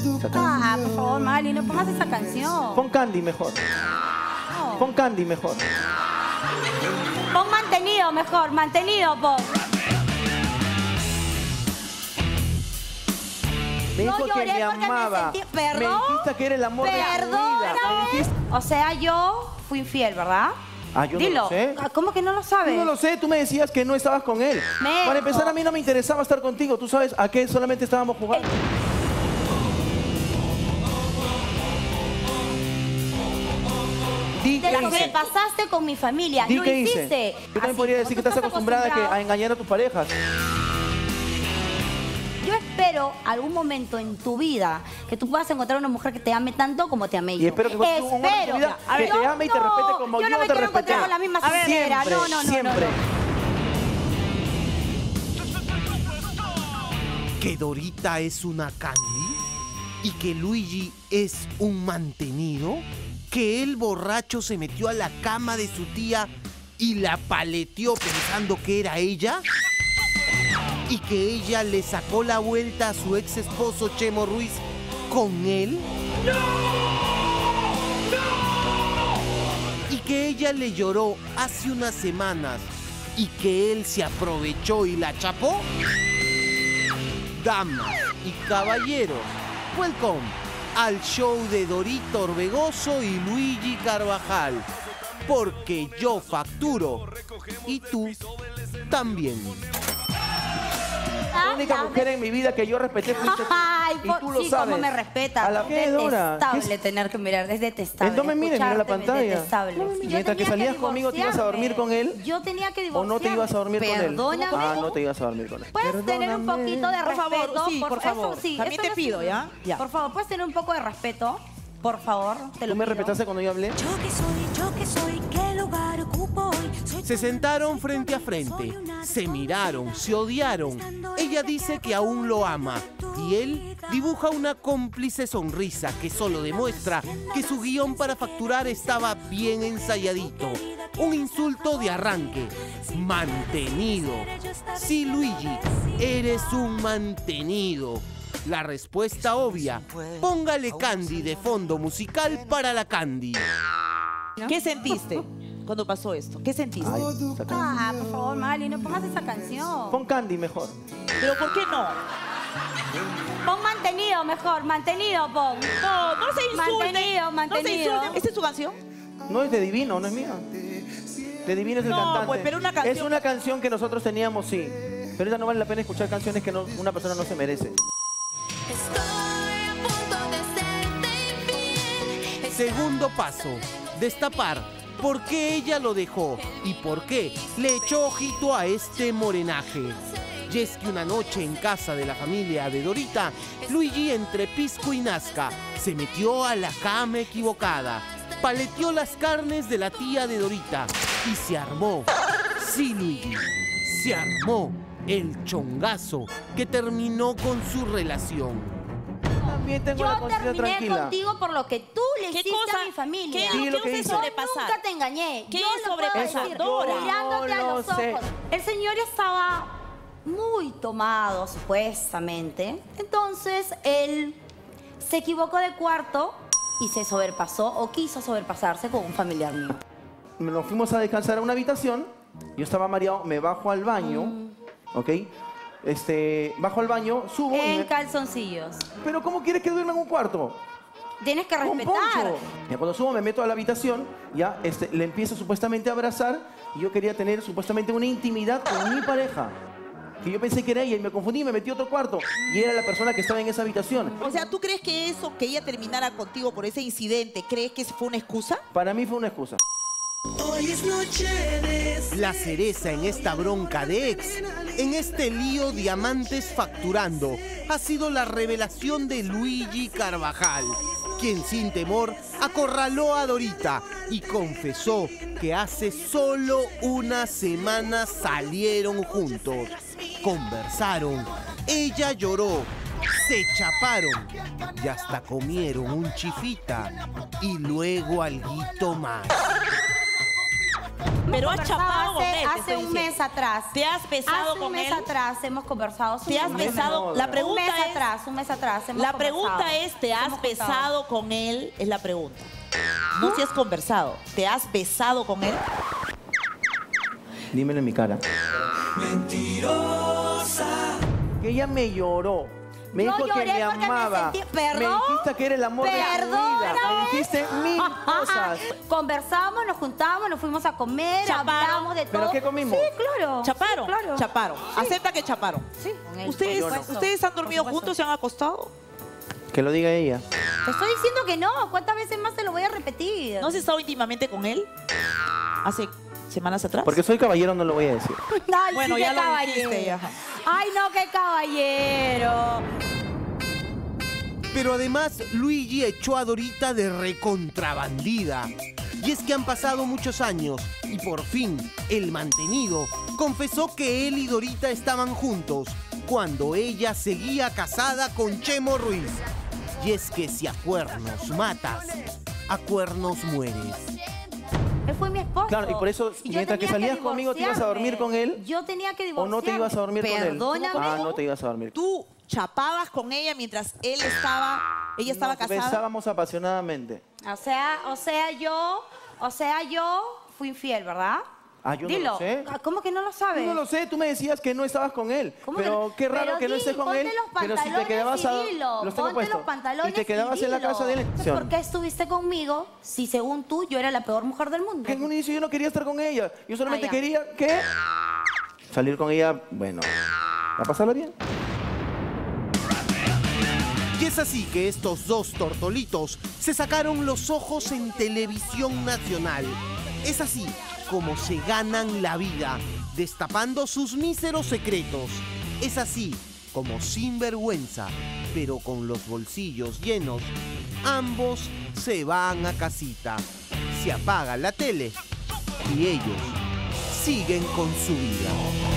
Ah, por favor, Mali, no pongas esa canción. Pon Candy mejor. No. Pon Candy mejor. Pon Mantenido mejor, Mantenido, pon. Me dijo que lloré me porque amaba. ¿Perdón? Me dijiste que era el amor de mi vida. Perdóname. Me dijiste... O sea, yo fui infiel, ¿verdad? Ah, yo Dilo. no lo sé. ¿Cómo que no lo sabes? No lo sé, tú me decías que no estabas con él. Para empezar, a mí no me interesaba estar contigo. Tú sabes a qué solamente estábamos jugando. Te lo que pasaste con mi familia. Di Lo qué hiciste. hice. Yo también podría decir que estás acostumbrada a engañar a tus parejas. Yo espero algún momento en tu vida que tú puedas encontrar una mujer que te ame tanto como te amé yo. Y espero que encuentres un hombre en tu vida que te ame y te respete como yo te respeté. Yo no me quiero encontrar con la misma sincera. Siempre, No. siempre. Que Dorita es una Candy y que Luigi es un mantenido, que el borracho se metió a la cama de su tía y la paleteó pensando que era ella, y que ella le sacó la vuelta a su ex esposo Chemo Ruiz con él. Y que ella le lloró hace unas semanas y que él se aprovechó y la chapó. Damas y caballeros, welcome al show de Dorita Orbegoso y Luigi Carvajal, porque yo facturo y tú también. La única mujer en mi vida que yo respeté fuiste tú. Ay, y tú lo sí, sabes. cómo me respetas. ¿A la qué, Dora? Detestable tener que mirar, es detestable. No me mires, mira la Escucharte, pantalla. detestable. No me mires. Mientras que tenía salías conmigo, ¿te ibas a dormir con él? Yo tenía que ¿O divorciarme. no te ibas a dormir con él? Perdóname. Ah, no te ibas a dormir con él. Puedes tener un poquito de respeto. Por favor, sí, por favor. Eso sí, También eso te pido, ¿ya? Ya. Por favor, puedes tener un poco de respeto. Por favor, te lo ¿Tú me pido. respetaste cuando yo hablé? Yo que soy, ¿qué lugar ocupo hoy? Se sentaron frente a frente, se miraron, se odiaron. Ella dice que aún lo ama y él dibuja una cómplice sonrisa que solo demuestra que su guión para facturar estaba bien ensayadito. Un insulto de arranque. Mantenido. Sí, Luigi, eres un mantenido. La respuesta obvia. Póngale Candy de fondo musical para la Candy. ¿Qué sentiste cuando pasó esto? ¿Qué sentiste? Ay, esa canción. Ah, por favor, Mali, no pongas esa canción. Pon Candy mejor. ¿Pero por qué no? Pon Mantenido mejor, Mantenido, pon. No, no se insulten. Mantenido, No se insulten. ¿Esta es tu canción? No es de Divino, no es mía. De Divino es el No, cantante. pues, pero una canción- Es una canción que nosotros teníamos, sí. Pero ya no vale la pena escuchar canciones que una persona no se merece. Estoy a punto de serte infiel. Segundo paso, destapar por qué ella lo dejó y por qué le echó ojito a este morenaje. Y es que una noche en casa de la familia de Dorita, Luigi entre pisco y nazca se metió a la cama equivocada, paleteó las carnes de la tía de Dorita y se armó, sí Luigi, se armó el chongazo que terminó con su relación. También tengo la Yo conciencia terminé tranquila. contigo por lo que tú le ¿Qué hiciste cosa? a mi familia. ¿Qué Sí, es lo lo que que hice. se sobrepasar? Nunca te engañé. ¿Qué Yo es lo puedo sobrepasar, decir, Dora? mirándote a No los lo sé. ojos. El señor estaba muy tomado, supuestamente. Entonces, él se equivocó de cuarto y se sobrepasó o quiso sobrepasarse con un familiar mío. Nos fuimos a descansar a una habitación. Yo estaba mareado, me bajo al baño. ¿Ok? Bajo al baño, subo. En calzoncillos. Pero ¿cómo quieres que duerma en un cuarto? Tienes que Con respetar. poncho. Ya cuando subo me meto a la habitación, ya le empiezo supuestamente a abrazar y yo quería tener supuestamente una intimidad con mi pareja. Que yo pensé que era ella y me confundí, me metí a otro cuarto y era la persona que estaba en esa habitación. O sea, ¿tú crees que eso, que ella terminara contigo por ese incidente, crees que fue una excusa? Para mí fue una excusa. La cereza en esta bronca de ex, en este lío diamantes facturando, ha sido la revelación de Luigi Carvajal, quien sin temor acorraló a Dorita y confesó que hace solo una semana salieron juntos, conversaron, ella lloró, se chaparon y hasta comieron un chifita y luego alguito más. Pero has chapado con él, te Hace estoy un diciendo. mes atrás. ¿Te has besado Hace un con mes él? atrás hemos conversado. ¿Te has un mes besado? no, La no. pregunta Un mes es, Un mes atrás. hemos La conversado. pregunta es, ¿te has Hemos juntado. besado con él? Es la pregunta. No si has conversado. ¿Te has besado con él? Dímelo en mi cara. Que ella me lloró. Me No dijo que lloré me porque me amaba. sentí- ¿Perdón? Me dijiste que era el amor de tu vida. Perdóname. Me dijiste mil cosas. Conversamos, nos juntábamos, nos fuimos a comer, Chaparon. hablamos de todo. ¿Pero qué comimos? Sí, claro. ¿Chaparon? Sí, claro. Chaparon. Acepta que chaparon. Sí, con él, ¿Ustedes, por supuesto. ¿Ustedes han dormido Por supuesto. juntos? ¿Se han acostado? Que lo diga ella. Te estoy diciendo que no. ¿Cuántas veces más te lo voy a repetir? ¿No has estado íntimamente con él? ¿Hace semanas atrás? Porque soy caballero, no lo voy a decir. Ay, Bueno, sí, ya qué lo caballero. dijiste, ya. Ay, no, qué caballero. Pero además, Luigi echó a Dorita de recontrabandida. Y es que han pasado muchos años y por fin, el mantenido confesó que él y Dorita estaban juntos cuando ella seguía casada con Chemo Ruiz. Y es que si a cuernos matas, a cuernos mueres. Él fue mi esposo. Claro, y por eso, Y yo mientras que tenía salías conmigo, ¿te ibas a dormir con él? Yo tenía que ¿O divorciarme. no te ibas a dormir con él? Perdóname. Ah, no te ibas a dormir. ¿Tú chapabas con ella mientras ella estaba Nos casada? besábamos apasionadamente. O sea, yo fui infiel, ¿verdad? Ah, yo no Dilo. lo sé. ¿Cómo que no lo sabes? Yo no lo sé, tú me decías que no estabas con él. ¿Cómo Pero que- qué raro pero que no di, estés con ponte él. los Pero si te pantalones quedabas y dilo, los tengo ponte puestos. los pantalones Y te quedabas en la dilo. casa de elección. ¿Por qué estuviste conmigo si según tú yo era la peor mujer del mundo? Que en un inicio yo no quería estar con ella. Yo solamente ya. quería que salir con ella, bueno, a pasarla bien. Y es así que estos dos tortolitos se sacaron los ojos en televisión nacional. Es así como se ganan la vida, destapando sus míseros secretos. Es así como sin vergüenza, pero con los bolsillos llenos, ambos se van a casita. Se apaga la tele y ellos siguen con su vida.